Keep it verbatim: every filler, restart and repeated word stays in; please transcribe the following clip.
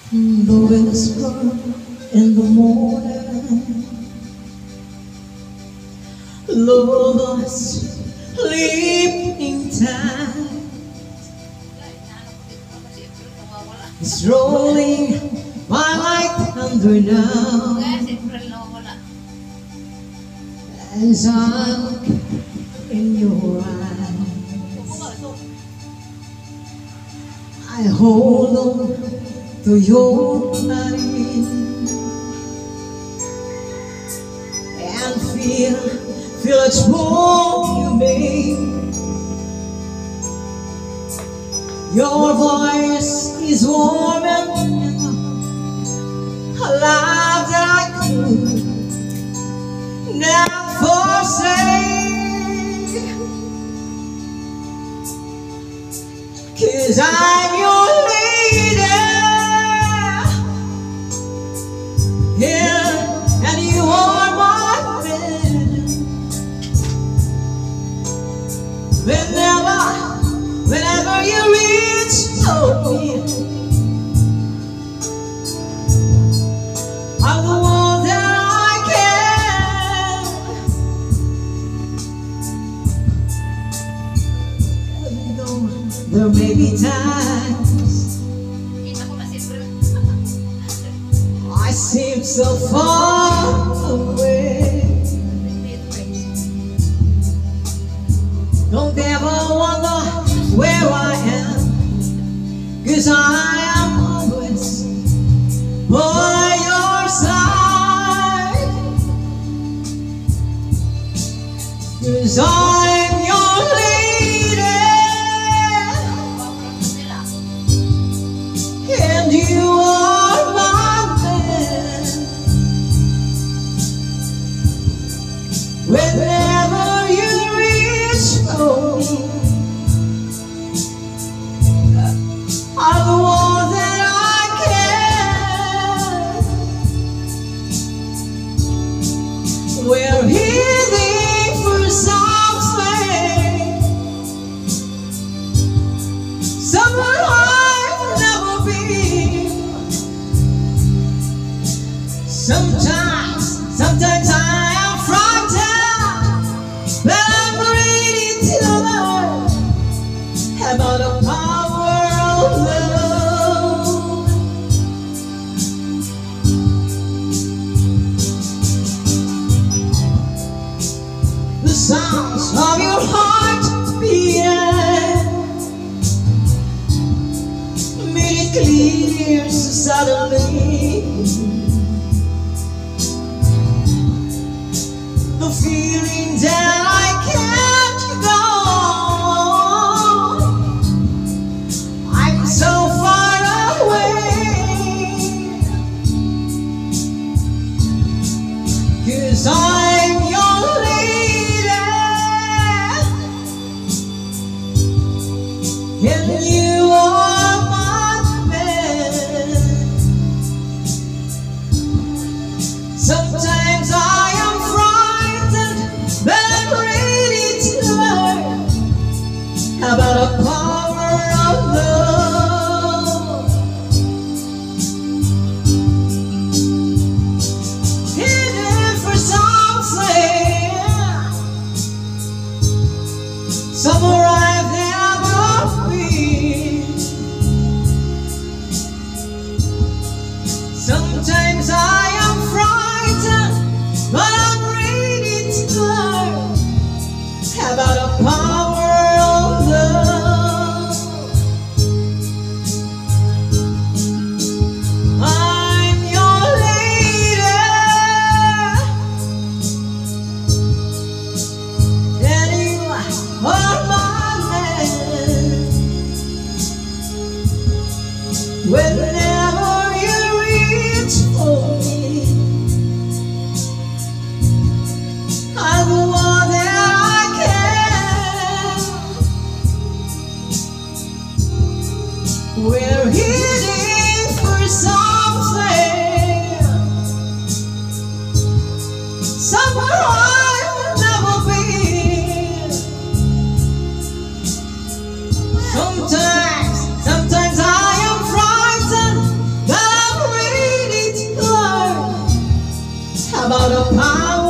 The whisper in the morning, lovers sleeping time is rolling by like thunder now. As I look in your eyes, I hold on to your body and feel, feel its warmth you make. Your voice is warm and alive that I could never forsake. 'Cause I'm your lady, yeah, and you are my man. Whenever, whenever you reach for me, I'm the one that I can. Even though there may be times I seem so far away. Don't ever wonder where I am, 'cause I am always by your side. 'Cause I'm your lady, and you are my man. Whenever you reach for me, I'm the one that I can. We're heading for something, somewhere I've never been. Sometimes, sometimes I am frightened, but I'm ready to learn about the power of love. The sounds of your heart beating made it clear so suddenly. The feeling that I can't go on, I'm so far away. 'Cause I'm your lady, and you are my man. Sometimes I am frightened, but I'm ready to learn about the power of love. Hidden for something, somewhere I've never been. Sometimes I am frightened, but I'm ready to learn about the power of love. I'm your lady, and you are my man. Whenever you reach for me, I'm the one that I can. We're heading for something, somewhere I've never been. Sometimes, sometimes I am frightened, but all the power